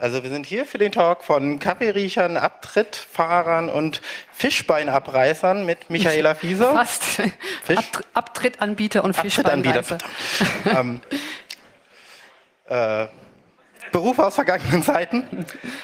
Also wir sind hier für den Talk von Kaffeeriechern, Abtrittfahrern und Fischbeinabreißern mit Michaela Fieser. Fast. Abtrittanbieter und Fischbeinreißer. Berufe aus vergangenen Zeiten.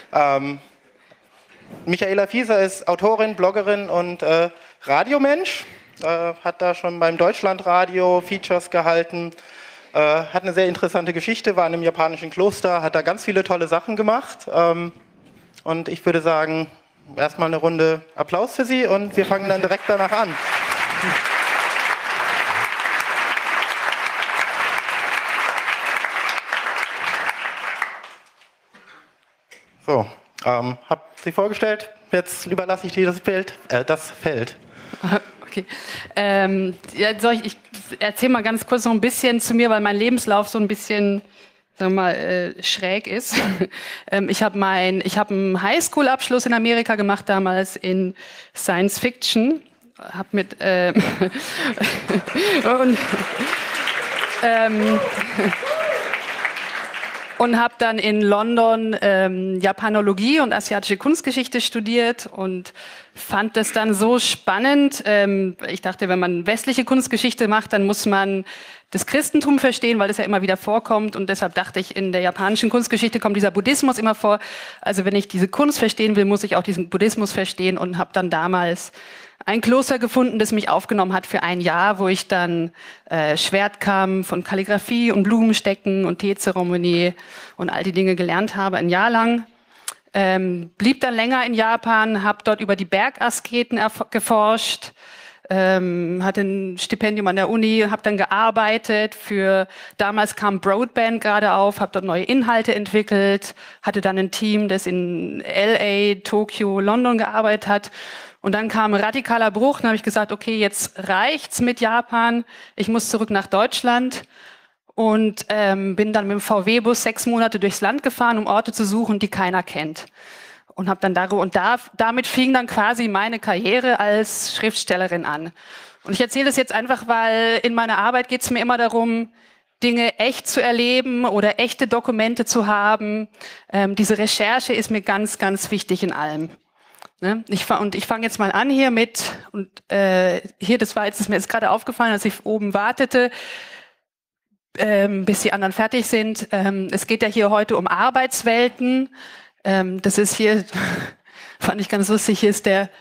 Michaela Fieser ist Autorin, Bloggerin und Radiomensch. Hat da schon beim Deutschlandradio Features gehalten. Hat eine sehr interessante Geschichte, war in einem japanischen Kloster, hat da ganz viele tolle Sachen gemacht. Und ich würde sagen, erstmal eine Runde Applaus für sie und wir fangen dann direkt danach an. So, hab sie vorgestellt, jetzt überlasse ich dir das Feld. Okay. Ich erzähle mal ganz kurz noch ein bisschen zu mir, weil mein Lebenslauf so ein bisschen, sagen wir mal, schräg ist. Ich habe einen Highschool-Abschluss in Amerika gemacht, damals in Science Fiction. Hab mit und habe dann in London Japanologie und asiatische Kunstgeschichte studiert und fand das dann so spannend. Ich dachte, wenn man westliche Kunstgeschichte macht, dann muss man das Christentum verstehen, weil das ja immer wieder vorkommt. Und deshalb dachte ich, in der japanischen Kunstgeschichte kommt dieser Buddhismus immer vor. Also wenn ich diese Kunst verstehen will, muss ich auch diesen Buddhismus verstehen und habe dann damals ein Kloster gefunden, das mich aufgenommen hat für ein Jahr, wo ich dann Schwertkampf und Kalligrafie und Blumenstecken und Teezeremonie und all die Dinge gelernt habe, ein Jahr lang. Blieb dann länger in Japan, habe dort über die Bergasketen geforscht, hatte ein Stipendium an der Uni, habe dann gearbeitet damals kam Broadband gerade auf, habe dort neue Inhalte entwickelt, hatte dann ein Team, das in LA, Tokio, London gearbeitet hat. Und dann kam ein radikaler Bruch, dann habe ich gesagt, okay, jetzt reicht's mit Japan, ich muss zurück nach Deutschland und bin dann mit dem VW-Bus 6 Monate durchs Land gefahren, um Orte zu suchen, die keiner kennt. Und habe dann damit fing dann quasi meine Karriere als Schriftstellerin an. Und ich erzähle das jetzt einfach, weil in meiner Arbeit geht es mir immer darum, Dinge echt zu erleben oder echte Dokumente zu haben. Diese Recherche ist mir ganz, ganz wichtig in allem. Ne? Ich fange jetzt mal an hier mit, das ist mir jetzt gerade aufgefallen, als ich oben wartete, bis die anderen fertig sind. Es geht ja hier heute um Arbeitswelten. Das ist hier, fand ich ganz lustig, hier ist der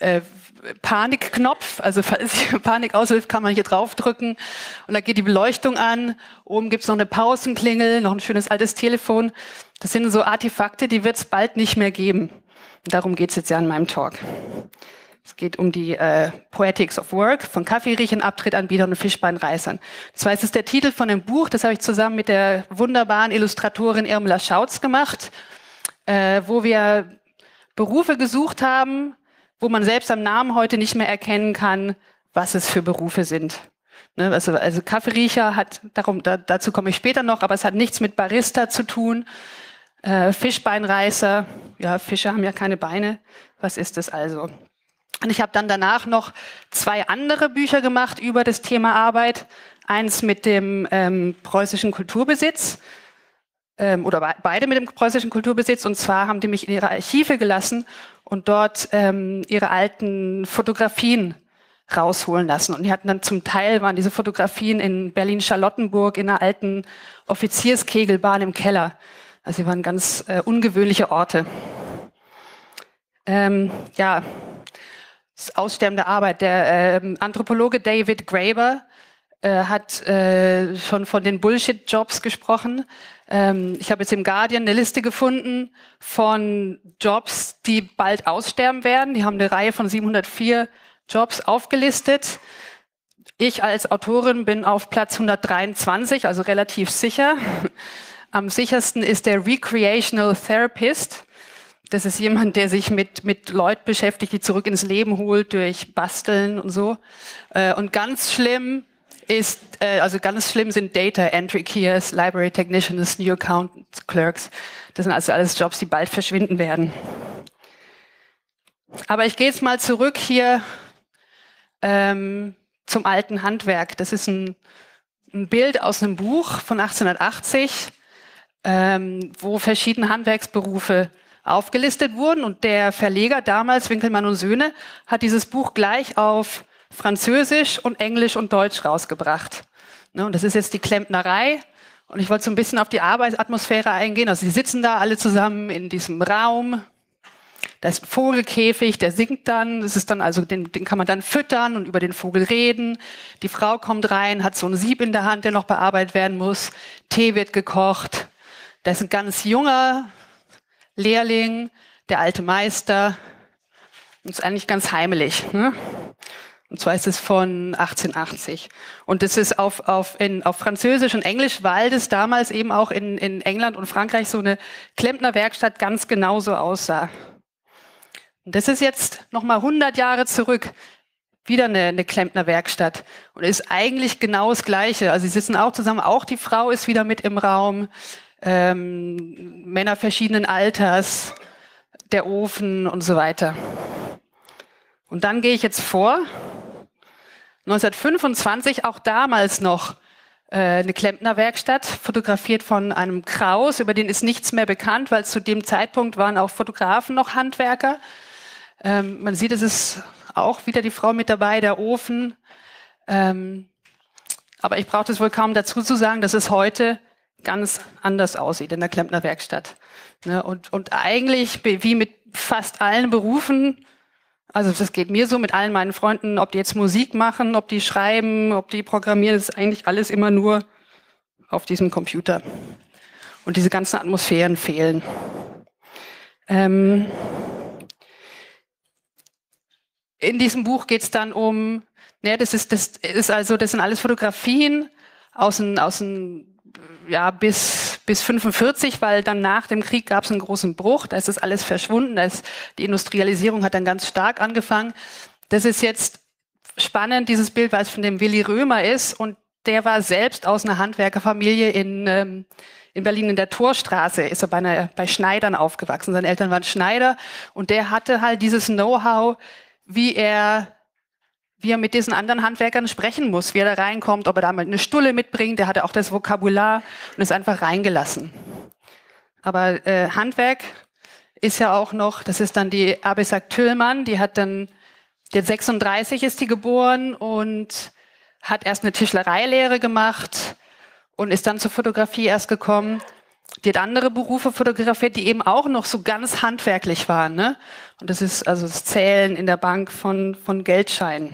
Panikknopf. Also falls Panik aushilft, kann man hier draufdrücken und da geht die Beleuchtung an. Oben gibt's noch eine Pausenklingel, noch ein schönes altes Telefon. Das sind so Artefakte, die wird es bald nicht mehr geben. Darum geht es jetzt ja in meinem Talk. Es geht um die Poetics of Work von Kaffeeriechern, Abtrittanbietern und Fischbeinreißern. Das heißt, es ist der Titel von einem Buch, das habe ich zusammen mit der wunderbaren Illustratorin Irmela Schautz gemacht, wo wir Berufe gesucht haben, wo man selbst am Namen heute nicht mehr erkennen kann, was es für Berufe sind. Ne, also Kaffeeriecher dazu komme ich später noch, aber es hat nichts mit Barista zu tun. Fischbeinreißer, ja, Fische haben ja keine Beine. Was ist das also? Und ich habe dann danach noch 2 andere Bücher gemacht über das Thema Arbeit. Eins mit dem preußischen Kulturbesitz, oder beide mit dem preußischen Kulturbesitz. Und zwar haben die mich in ihre Archive gelassen und dort ihre alten Fotografien rausholen lassen. Und die hatten dann zum Teil, waren diese Fotografien in Berlin-Charlottenburg in einer alten Offizierskegelbahn im Keller. Also sie waren ganz ungewöhnliche Orte. Ja, das Aussterben der Arbeit. Der Anthropologe David Graeber hat schon von den Bullshit-Jobs gesprochen. Ich habe jetzt im Guardian eine Liste gefunden von Jobs, die bald aussterben werden. Die haben eine Reihe von 704 Jobs aufgelistet. Ich als Autorin bin auf Platz 123, also relativ sicher. Am sichersten ist der Recreational Therapist. Das ist jemand, der sich mit Leuten beschäftigt, die zurück ins Leben holt durch Basteln und so. Und ganz schlimm sind Data Entry Keyers, Library Technicians, New Account Clerks. Das sind also alles Jobs, die bald verschwinden werden. Aber ich gehe jetzt mal zurück hier zum alten Handwerk. Das ist ein Bild aus einem Buch von 1880. wo verschiedene Handwerksberufe aufgelistet wurden. Und der Verleger damals, Winkelmann und Söhne, hat dieses Buch gleich auf Französisch und Englisch und Deutsch rausgebracht. Ne, und das ist jetzt die Klempnerei. Und ich wollte so ein bisschen auf die Arbeitsatmosphäre eingehen. Also sie sitzen da alle zusammen in diesem Raum. Da ist ein Vogelkäfig, der singt dann. Das ist dann also, den kann man dann füttern und über den Vogel reden. Die Frau kommt rein, hat so ein Sieb in der Hand, der noch bearbeitet werden muss. Tee wird gekocht. Da ist ein ganz junger Lehrling, der alte Meister. Und ist eigentlich ganz heimelig. Ne? Und zwar ist es von 1880. Und das ist auf Französisch und Englisch, weil das damals eben auch in England und Frankreich so eine Klempnerwerkstatt ganz genauso aussah. Und das ist jetzt nochmal 100 Jahre zurück. Wieder eine Klempnerwerkstatt. Und ist eigentlich genau das Gleiche. Also sie sitzen auch zusammen, auch die Frau ist wieder mit im Raum. Männer verschiedenen Alters, der Ofen und so weiter. Und dann gehe ich jetzt vor. 1925, auch damals noch eine Klempnerwerkstatt, fotografiert von einem Kraus, über den ist nichts mehr bekannt, weil zu dem Zeitpunkt waren auch Fotografen noch Handwerker. Man sieht, es ist auch wieder die Frau mit dabei, der Ofen. Aber ich brauche das wohl kaum dazu zu sagen, dass es heute ganz anders aussieht in der Klempnerwerkstatt. Ne? Und eigentlich, wie mit fast allen Berufen, also das geht mir so mit allen meinen Freunden, ob die jetzt Musik machen, ob die schreiben, ob die programmieren, das ist eigentlich alles immer nur auf diesem Computer. Und diese ganzen Atmosphären fehlen. In diesem Buch geht es dann um, ne, das sind alles Fotografien bis 45, weil dann nach dem Krieg gab es einen großen Bruch, da ist das alles verschwunden, die Industrialisierung hat dann ganz stark angefangen. Das ist jetzt spannend, dieses Bild, weil es von dem Willy Römer ist und der war selbst aus einer Handwerkerfamilie in Berlin in der Torstraße, ist er bei Schneidern aufgewachsen. Seine Eltern waren Schneider und der hatte halt dieses Know-how, wie er mit diesen anderen Handwerkern sprechen muss, wie er da reinkommt, ob er da mal eine Stulle mitbringt. Der hatte auch das Vokabular und ist einfach reingelassen. Aber Handwerk ist ja auch noch, das ist dann die Abisak Tüllmann, die hat 36 ist die geboren und hat erst eine Tischlereilehre gemacht und ist dann zur Fotografie erst gekommen. Die hat andere Berufe fotografiert, die eben auch noch so ganz handwerklich waren. Ne? Und das ist also das Zählen in der Bank von Geldscheinen.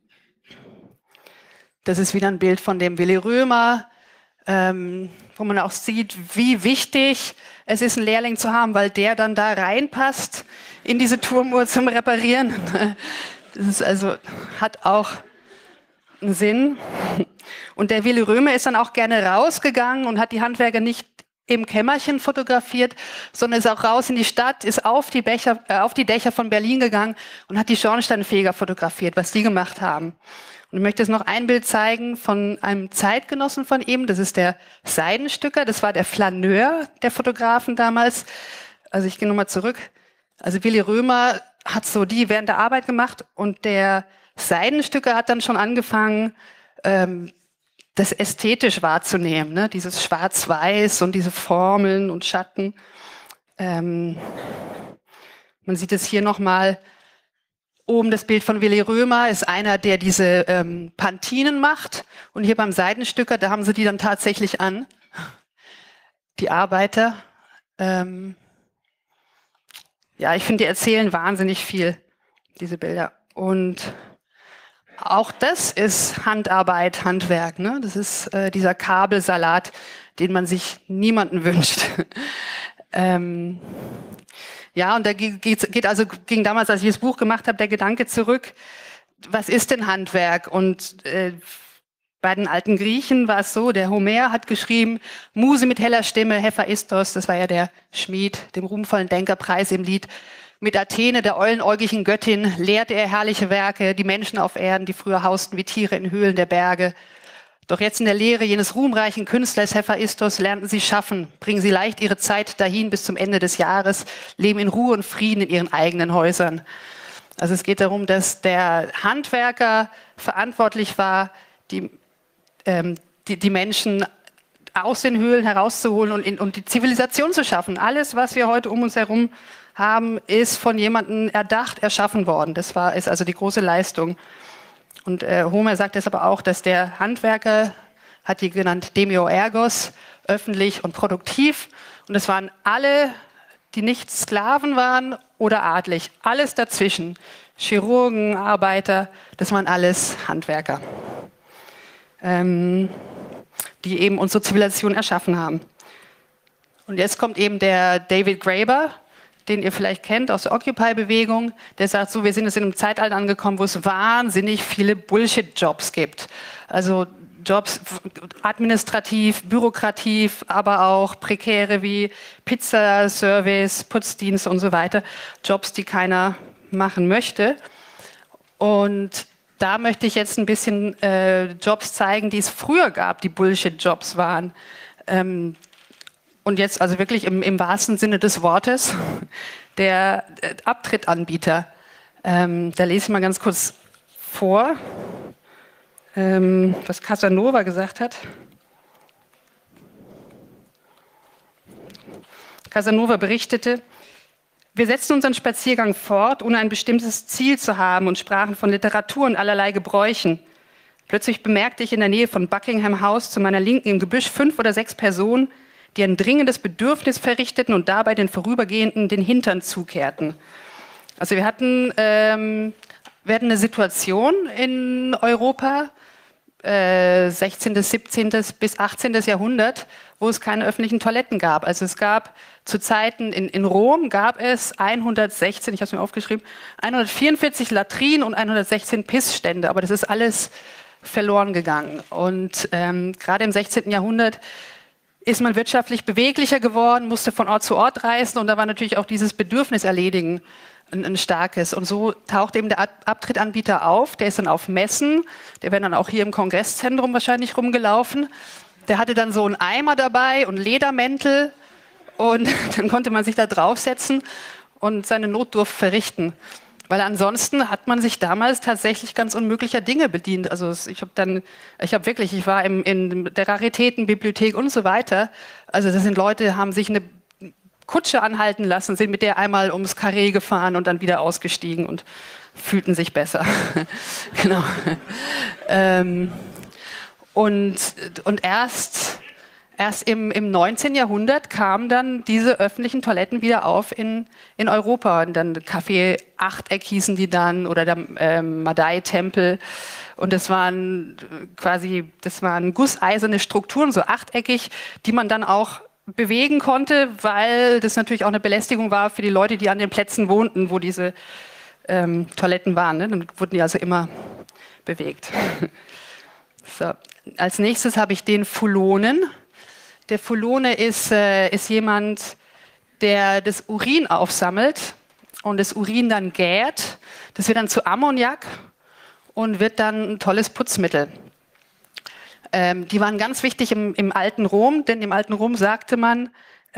Das ist wieder ein Bild von dem Willy Römer, wo man auch sieht, wie wichtig es ist, einen Lehrling zu haben, weil der dann da reinpasst in diese Turmuhr zum Reparieren. Das ist also, hat auch einen Sinn. Und der Willy Römer ist dann auch gerne rausgegangen und hat die Handwerker nicht im Kämmerchen fotografiert, sondern ist auch raus in die Stadt, ist auf die Dächer von Berlin gegangen und hat die Schornsteinfeger fotografiert, was die gemacht haben. Und ich möchte jetzt noch ein Bild zeigen von einem Zeitgenossen von ihm, das ist der Seidenstücker, das war der Flaneur der Fotografen damals. Also ich gehe nochmal zurück. Also Willy Römer hat so die während der Arbeit gemacht und der Seidenstücker hat dann schon angefangen, das ästhetisch wahrzunehmen, ne? Dieses Schwarz-Weiß und diese Formeln und Schatten. Man sieht es hier nochmal. Oben das Bild von Willy Römer ist einer, der diese Pantinen macht. Und hier beim Seidenstücker, da haben sie die dann tatsächlich an. Die Arbeiter. Ja, ich finde, die erzählen wahnsinnig viel, diese Bilder. Und auch das ist Handarbeit, Handwerk. Ne? Das ist dieser Kabelsalat, den man sich niemanden wünscht. Ja, und da ging damals, als ich das Buch gemacht habe, der Gedanke zurück, was ist denn Handwerk? Und bei den alten Griechen war es so, der Homer hat geschrieben, Muse mit heller Stimme, Hephaistos, das war ja der Schmied, dem ruhmvollen Denkerpreis im Lied, mit Athene, der eulenäugigen Göttin, lehrte er herrliche Werke, die Menschen auf Erden, die früher hausten wie Tiere in Höhlen der Berge. Doch jetzt in der Lehre jenes ruhmreichen Künstlers Hephaistos lernten sie schaffen, bringen sie leicht ihre Zeit dahin bis zum Ende des Jahres, leben in Ruhe und Frieden in ihren eigenen Häusern. Also es geht darum, dass der Handwerker verantwortlich war, die Menschen aus den Höhlen herauszuholen und die Zivilisation zu schaffen. Alles, was wir heute um uns herum haben, ist von jemandem erdacht, erschaffen worden. Ist also die große Leistung. Und Homer sagt es aber auch, dass der Handwerker, hat die genannt Demiurgos, öffentlich und produktiv. Und es waren alle, die nicht Sklaven waren oder adlig. Alles dazwischen. Chirurgen, Arbeiter, das waren alles Handwerker, die eben unsere Zivilisation erschaffen haben. Und jetzt kommt eben der David Graeber, den ihr vielleicht kennt aus der Occupy-Bewegung, der sagt so, wir sind jetzt in einem Zeitalter angekommen, wo es wahnsinnig viele Bullshit-Jobs gibt. Also Jobs administrativ, bürokrativ, aber auch prekäre wie Pizzaservice, Putzdienst und so weiter. Jobs, die keiner machen möchte. Und da möchte ich jetzt ein bisschen Jobs zeigen, die es früher gab, die Bullshit-Jobs waren. Und jetzt also wirklich im wahrsten Sinne des Wortes, der Abtrittanbieter. Da lese ich mal ganz kurz vor, was Casanova gesagt hat. Casanova berichtete, wir setzten unseren Spaziergang fort, ohne ein bestimmtes Ziel zu haben und sprachen von Literatur und allerlei Gebräuchen. Plötzlich bemerkte ich in der Nähe von Buckingham House zu meiner Linken im Gebüsch 5 oder 6 Personen, die ein dringendes Bedürfnis verrichteten und dabei den Vorübergehenden den Hintern zukehrten. Also wir hatten eine Situation in Europa, 16., 17. bis 18. Jahrhundert, wo es keine öffentlichen Toiletten gab. Also es gab zu Zeiten in Rom gab es 116, ich habe es mir aufgeschrieben, 144 Latrinen und 116 Pissstände, aber das ist alles verloren gegangen. Und gerade im 16. Jahrhundert ist man wirtschaftlich beweglicher geworden, musste von Ort zu Ort reisen und da war natürlich auch dieses Bedürfnis erledigen ein starkes. Und so taucht eben der Abtrittanbieter auf, der ist dann auf Messen, der wäre dann auch hier im Kongresszentrum wahrscheinlich rumgelaufen. Der hatte dann so einen Eimer dabei und Ledermäntel und dann konnte man sich da draufsetzen und seine Notdurft verrichten. Weil ansonsten hat man sich damals tatsächlich ganz unmöglicher Dinge bedient. Also ich war in der Raritätenbibliothek und so weiter. Also das sind Leute, haben sich eine Kutsche anhalten lassen, sind mit der einmal ums Karree gefahren und dann wieder ausgestiegen und fühlten sich besser. Genau. Und erst im 19. Jahrhundert kamen dann diese öffentlichen Toiletten wieder auf in Europa. Und dann Café Achteck hießen die dann oder der Madai-Tempel. Und das waren gusseiserne Strukturen, so achteckig, die man dann auch bewegen konnte, weil das natürlich auch eine Belästigung war für die Leute, die an den Plätzen wohnten, wo diese Toiletten waren. Ne? Dann wurden die also immer bewegt. So. Als nächstes habe ich den Fulonen. Der Fulone ist jemand, der das Urin aufsammelt und das Urin dann gärt. Das wird dann zu Ammoniak und wird dann ein tolles Putzmittel. Die waren ganz wichtig im alten Rom, denn im alten Rom sagte man,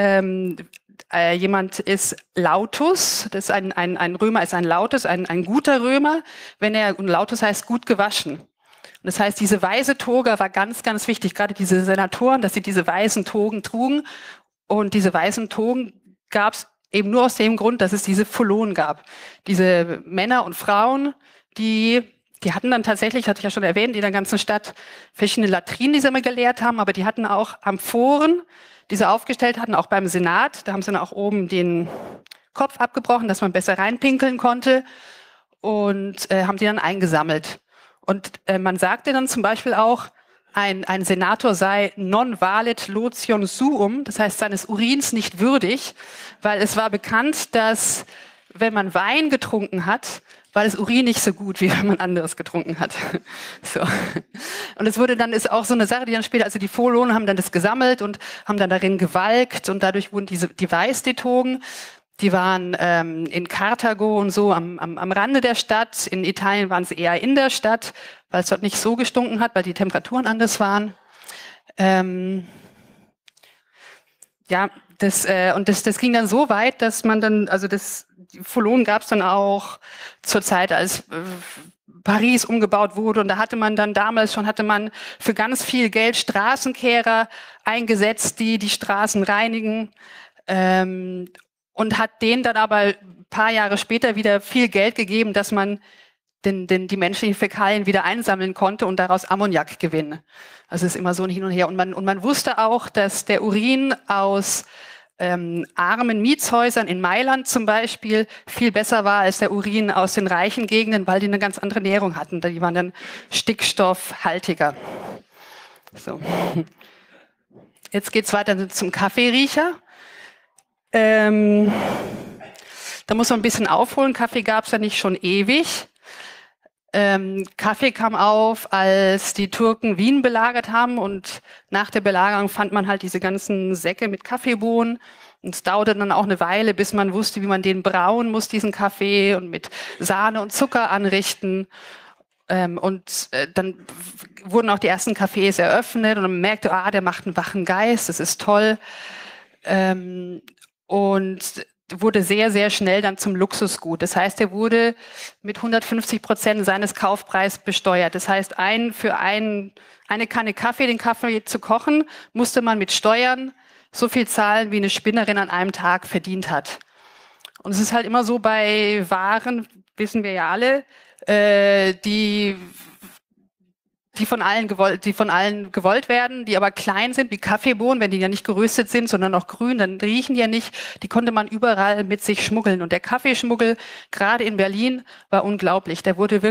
jemand ist Lautus, das ist ein Römer ist ein Lautus, ein guter Römer, und Lautus heißt gut gewaschen. Und das heißt, diese weiße Toga war ganz, ganz wichtig, gerade diese Senatoren, dass sie diese weißen Togen trugen. Und diese weißen Togen gab es eben nur aus dem Grund, dass es diese Fulonen gab. Diese Männer und Frauen, die hatten dann tatsächlich, hatte ich ja schon erwähnt, in der ganzen Stadt verschiedene Latrinen, die sie immer geleert haben, aber die hatten auch Amphoren, die sie aufgestellt hatten, auch beim Senat. Da haben sie dann auch oben den Kopf abgebrochen, dass man besser reinpinkeln konnte und haben die dann eingesammelt. Und man sagte dann zum Beispiel auch, ein Senator sei non valet lotium suum, das heißt seines Urins nicht würdig, weil es war bekannt, dass wenn man Wein getrunken hat, war das Urin nicht so gut, wie wenn man anderes getrunken hat. So. Und es ist auch so eine Sache, die dann später, also die Fulonen haben dann das gesammelt und haben dann darin gewalkt und dadurch wurden die Weißdetogen. Die waren in Karthago und so am Rande der Stadt. In Italien waren sie eher in der Stadt, weil es dort nicht so gestunken hat, weil die Temperaturen anders waren. Das ging dann so weit, dass man dann, die Fulonen gab es dann auch zur Zeit, als Paris umgebaut wurde. Und da hatte man dann damals schon, hatte man für ganz viel Geld Straßenkehrer eingesetzt, die die Straßen reinigen. Und hat denen dann aber ein paar Jahre später wieder viel Geld gegeben, dass man die menschlichen Fäkalien wieder einsammeln konnte und daraus Ammoniak gewinnen. Also es ist immer so ein Hin und Her. Und man wusste auch, dass der Urin aus armen Mietshäusern in Mailand zum Beispiel viel besser war als der Urin aus den reichen Gegenden, weil die eine ganz andere Nährung hatten. Die waren dann stickstoffhaltiger. So. Jetzt geht's weiter zum Kaffeeriecher. Da muss man ein bisschen aufholen. Kaffee gab es ja nicht schon ewig. Kaffee kam auf, als die Türken Wien belagert haben, und nach der Belagerung fand man halt diese ganzen Säcke mit Kaffeebohnen. Und es dauerte dann auch eine Weile, bis man wusste, wie man den brauen muss, diesen Kaffee, und mit Sahne und Zucker anrichten. Dann wurden auch die ersten Cafés eröffnet und man merkte, der macht einen wachen Geist, das ist toll. Und wurde sehr, sehr schnell dann zum Luxusgut. Das heißt, er wurde mit 150% seines Kaufpreises besteuert. Das heißt, für eine Kanne Kaffee, den Kaffee zu kochen, musste man mit Steuern so viel zahlen, wie eine Spinnerin an einem Tag verdient hat. Und es ist halt immer so bei Waren, wissen wir ja alle, die von allen gewollt werden, die aber klein sind, wie Kaffeebohnen, wenn die ja nicht geröstet sind, sondern noch grün, dann riechen die ja nicht. Die konnte man überall mit sich schmuggeln. Und der Kaffeeschmuggel, gerade in Berlin, war unglaublich. Der wurde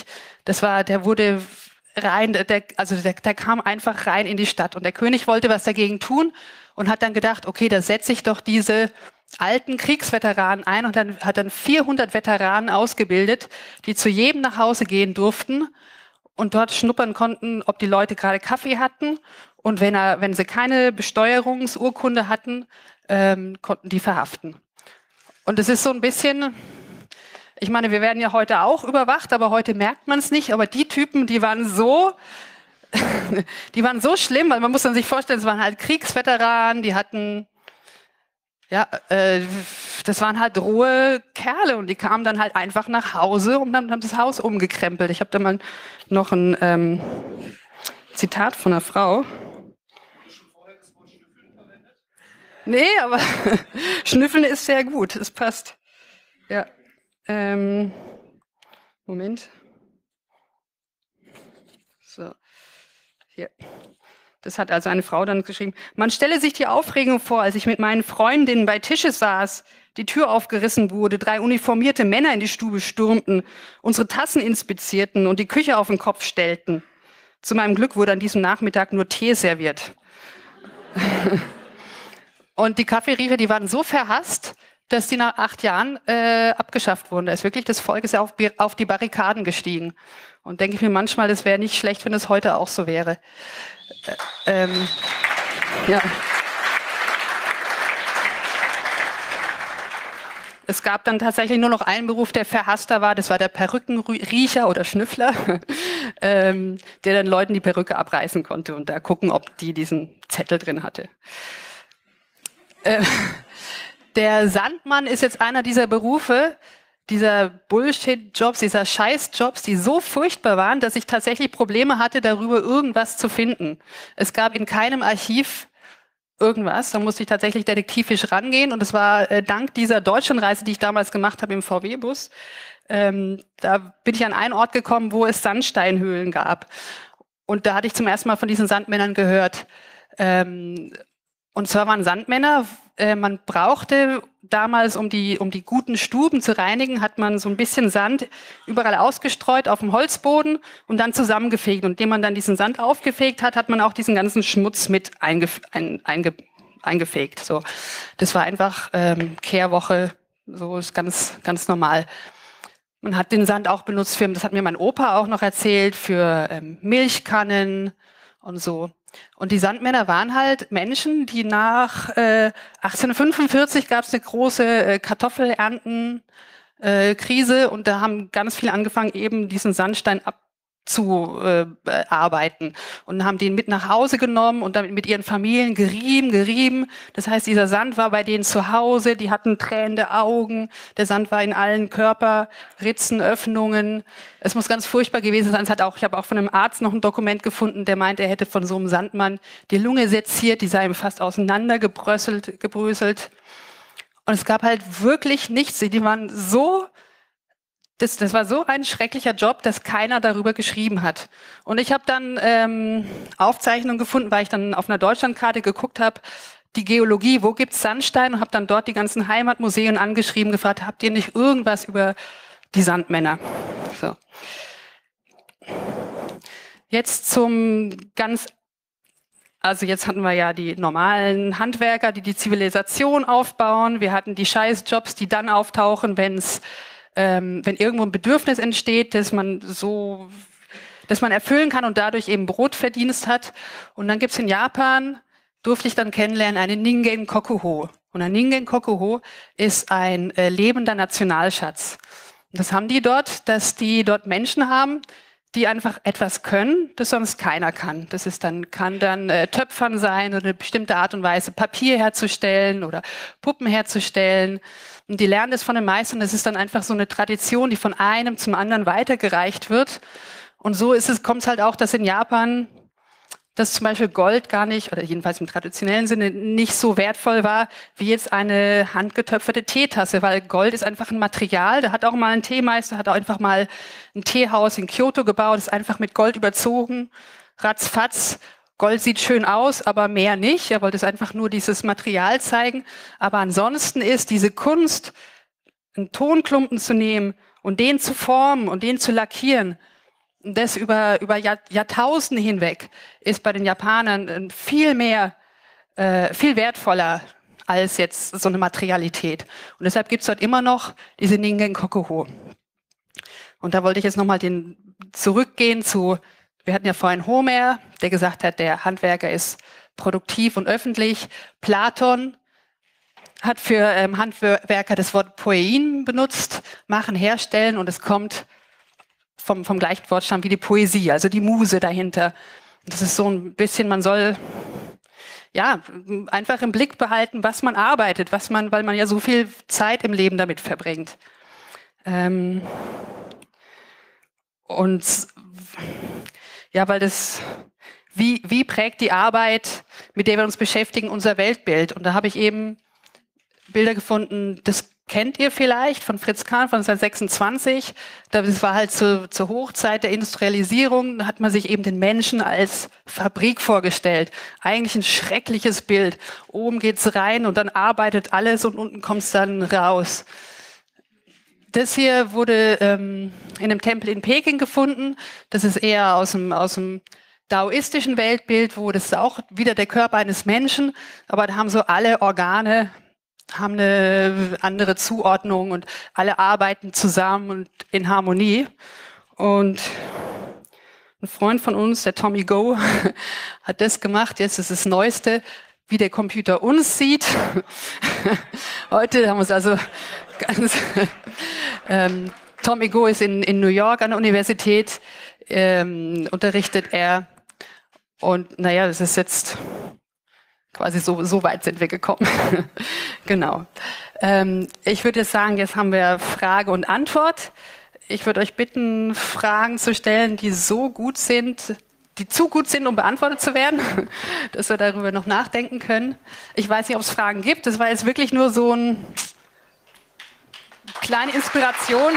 rein, der kam einfach rein in die Stadt. Und der König wollte was dagegen tun und hat dann gedacht, okay, da setze ich doch diese alten Kriegsveteranen ein, und dann hat 400 Veteranen ausgebildet, die zu jedem nach Hause gehen durften und dort schnuppern konnten, ob die Leute gerade Kaffee hatten. Und wenn sie keine Besteuerungsurkunde hatten, konnten die verhaften. Und es ist so ein bisschen, ich meine, wir werden ja heute auch überwacht, aber heute merkt man es nicht. Aber die Typen, die waren so schlimm, weil man muss sich vorstellen, es waren halt Kriegsveteranen, die hatten, das waren halt rohe Kerle, und die kamen dann halt einfach nach Hause und dann haben das Haus umgekrempelt. Ich habe da mal noch ein Zitat von einer Frau. Nee, aber Schnüffeln ist sehr gut, es passt. Ja. Moment. So. Hier. Das hat also eine Frau dann geschrieben. Man stelle sich die Aufregung vor, als ich mit meinen Freundinnen bei Tische saß, die Tür aufgerissen wurde, 3 uniformierte Männer in die Stube stürmten, unsere Tassen inspizierten und die Küche auf den Kopf stellten. Zu meinem Glück wurde an diesem Nachmittag nur Tee serviert. Und die Kaffeeriecher, die waren so verhasst, dass die nach 8 Jahren abgeschafft wurden. Da ist wirklich, das Volk ist ja auf die Barrikaden gestiegen. Und denke ich mir manchmal, es wäre nicht schlecht, wenn es heute auch so wäre. Ja. Es gab dann tatsächlich nur noch einen Beruf, der verhasster war. Das war der Perückenriecher oder Schnüffler, der dann Leuten die Perücke abreißen konnte und da gucken, ob die diesen Zettel drin hatte. Der Sandmann ist jetzt einer dieser Berufe, dieser Bullshit-Jobs, dieser Scheiß-Jobs, die so furchtbar waren, dass ich tatsächlich Probleme hatte, darüber irgendwas zu finden. Es gab in keinem Archiv irgendwas, da musste ich tatsächlich detektivisch rangehen, und es war dank dieser Deutschlandreise, die ich damals gemacht habe im VW-Bus, da bin ich an einen Ort gekommen, wo es Sandsteinhöhlen gab. Und da hatte ich zum ersten Mal von diesen Sandmännern gehört. Und zwar waren Sandmänner, man brauchte damals, um die guten Stuben zu reinigen, hat man so ein bisschen Sand überall ausgestreut auf dem Holzboden und dann zusammengefegt. Und indem man dann diesen Sand aufgefegt hat, hat man auch diesen ganzen Schmutz mit eingefegt. So, das war einfach Kehrwoche, so ist ganz, ganz normal. Man hat den Sand auch benutzt das hat mir mein Opa auch noch erzählt, für Milchkannen und so. Und die Sandmänner waren halt Menschen, die nach 1845 gab es eine große Kartoffelerntenkrise, und da haben ganz viele angefangen, eben diesen Sandstein zu arbeiten und haben den mit nach Hause genommen und damit mit ihren Familien gerieben. Das heißt, dieser Sand war bei denen zu Hause, die hatten tränende Augen, der Sand war in allen Körperritzen, Öffnungen. Es muss ganz furchtbar gewesen sein. Ich habe auch von einem Arzt noch ein Dokument gefunden, der meinte, er hätte von so einem Sandmann die Lunge seziert, die sei ihm fast gebröselt. Und es gab halt wirklich nichts. Die waren so das war so ein schrecklicher Job, dass keiner darüber geschrieben hat. Und ich habe dann Aufzeichnungen gefunden, weil ich dann auf einer Deutschlandkarte geguckt habe, die Geologie, wo gibt's Sandstein, und habe dann dort die ganzen Heimatmuseen angeschrieben, gefragt, habt ihr nicht irgendwas über die Sandmänner? So. Jetzt jetzt hatten wir ja die normalen Handwerker, die die Zivilisation aufbauen. Wir hatten die Scheißjobs, die dann auftauchen, wenn irgendwo ein Bedürfnis entsteht, das man erfüllen kann und dadurch eben Brotverdienst hat. Und dann gibt's in Japan, durfte ich dann kennenlernen, eine Ningen Kokuho. Und ein Ningen Kokuho ist ein lebender Nationalschatz. Und das haben die dort, dass die dort Menschen haben, die einfach etwas können, das sonst keiner kann. Kann dann Töpfern sein oder eine bestimmte Art und Weise, Papier herzustellen oder Puppen herzustellen. Und die lernen das von den Meistern. Das ist dann einfach so eine Tradition, die von einem zum anderen weitergereicht wird. Und so kommt es halt auch, dass in Japan, dass zum Beispiel Gold gar nicht, oder jedenfalls im traditionellen Sinne, nicht so wertvoll war, wie jetzt eine handgetöpferte Teetasse, weil Gold ist einfach ein Material. Da hat auch mal ein Teemeister, hat auch einfach mal ein Teehaus in Kyoto gebaut, ist einfach mit Gold überzogen, ratzfatz. Gold sieht schön aus, aber mehr nicht. Er wollte es einfach nur dieses Material zeigen. Aber ansonsten ist diese Kunst, einen Tonklumpen zu nehmen und den zu formen und den zu lackieren, das über Jahrtausende hinweg, ist bei den Japanern viel wertvoller als jetzt so eine Materialität. Und deshalb gibt es dort immer noch diese Ningen Kokuho. Und da wollte ich jetzt nochmal zurückgehen wir hatten ja vorhin Homer, der gesagt hat, der Handwerker ist produktiv und öffentlich. Platon hat für Handwerker das Wort Poiein benutzt, machen, herstellen, und es kommt vom gleichen Wortstamm wie die Poesie, also die Muse dahinter. Das ist so ein bisschen, man soll einfach im Blick behalten, was man arbeitet, weil man ja so viel Zeit im Leben damit verbringt. Wie prägt die Arbeit, mit der wir uns beschäftigen, unser Weltbild? Und da habe ich eben Bilder gefunden, das kennt ihr vielleicht von Fritz Kahn von 1926. Das war halt zur Hochzeit der Industrialisierung. Da hat man sich eben den Menschen als Fabrik vorgestellt. Eigentlich ein schreckliches Bild. Oben geht's rein und dann arbeitet alles und unten kommt's dann raus. Das hier wurde in einem Tempel in Peking gefunden. Das ist eher aus dem daoistischen Weltbild, wo das ist auch wieder der Körper eines Menschen, aber da haben so alle Organe haben eine andere Zuordnung und alle arbeiten zusammen und in Harmonie. Und ein Freund von uns, der Tommy Go, hat das gemacht. Jetzt ist das Neueste, wie der Computer uns sieht. Heute haben wir es also ganz... Tommy Go ist in New York an der Universität, unterrichtet er. Und naja, das ist jetzt quasi so weit sind wir gekommen. Genau. Ich würde jetzt sagen, jetzt haben wir Frage und Antwort. Ich würde euch bitten, Fragen zu stellen, die zu gut sind, um beantwortet zu werden, dass wir darüber noch nachdenken können. Ich weiß nicht, ob es Fragen gibt. Das war jetzt wirklich nur so eine kleine Inspiration.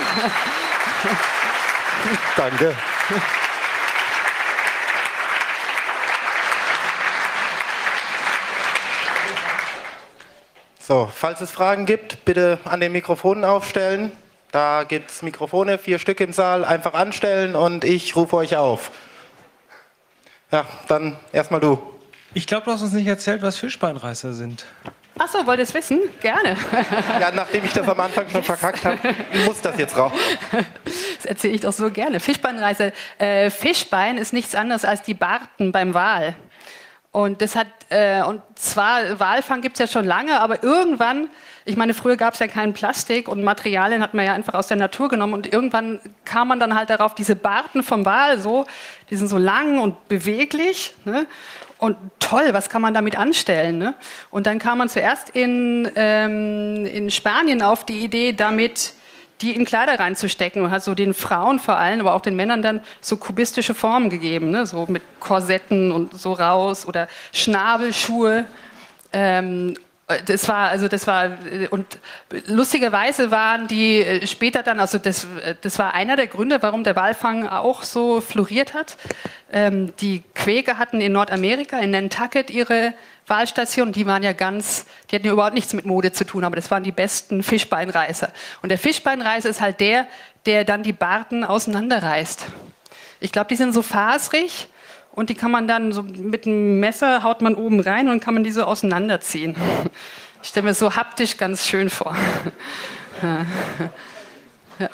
Danke. So, falls es Fragen gibt, bitte an den Mikrofonen aufstellen. Da gibt es Mikrofone, 4 Stück im Saal, einfach anstellen und ich rufe euch auf. Ja, dann erstmal du. Ich glaube, du hast uns nicht erzählt, was Fischbeinreißer sind. Ach so, wollt ihr es wissen? Gerne. Ja, nachdem ich das am Anfang schon verkackt habe, muss das jetzt raus. Das erzähle ich doch so gerne. Fischbeinreißer. Fischbein ist nichts anderes als die Barten beim Wal. Und Walfang gibt es ja schon lange, aber irgendwann Ich meine, früher gab es ja kein Plastik und Materialien hat man ja einfach aus der Natur genommen und irgendwann kam man dann halt darauf, diese Barten vom Wal so, die sind so lang und beweglich, ne? Und toll, was kann man damit anstellen? Ne? Und dann kam man zuerst in Spanien auf die Idee, damit die in Kleider reinzustecken und hat so den Frauen vor allem, aber auch den Männern dann so kubistische Formen gegeben, ne? So mit Korsetten und so raus oder Schnabelschuhe. Das war, und lustigerweise waren die später dann, also das war einer der Gründe, warum der Walfang auch so floriert hat. Die Quäker hatten in Nordamerika, in Nantucket, ihre Walstation, die waren ja die hatten ja überhaupt nichts mit Mode zu tun, aber das waren die besten Fischbeinreißer. Und der Fischbeinreißer ist halt der dann die Barten auseinanderreißt. Ich glaube, die sind so fasrig. Und die kann man dann so mit einem Messer, haut man oben rein und kann man die so auseinanderziehen. Ich stelle mir so haptisch ganz schön vor. Ja.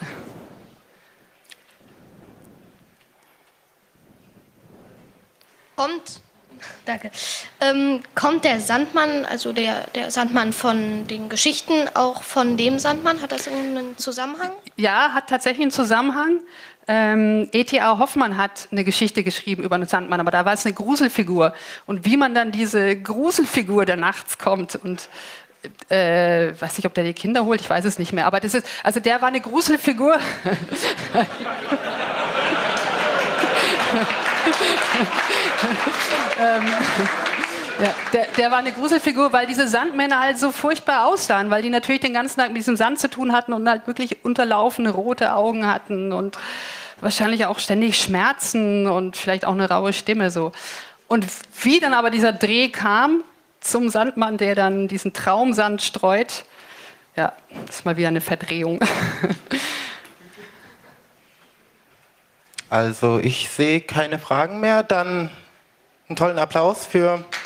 Kommt der Sandmann, also der Sandmann von den Geschichten, auch von dem Sandmann? Hat das irgendeinen Zusammenhang? Ja, hat tatsächlich einen Zusammenhang. E.T.A. Hoffmann hat eine Geschichte geschrieben über einen Sandmann, aber da war es eine Gruselfigur. Und wie man dann diese Gruselfigur, der nachts kommt und weiß nicht, ob der die Kinder holt, ich weiß es nicht mehr, aber das ist, also der war eine Gruselfigur. Ja, der war eine Gruselfigur, weil diese Sandmänner halt so furchtbar aussahen, weil die natürlich den ganzen Tag mit diesem Sand zu tun hatten und halt wirklich unterlaufene rote Augen hatten und wahrscheinlich auch ständig Schmerzen und vielleicht auch eine raue Stimme so. Und wie dann aber dieser Dreh kam zum Sandmann, der dann diesen Traumsand streut, ja, das ist mal wieder eine Verdrehung. Also ich sehe keine Fragen mehr, dann einen tollen Applaus für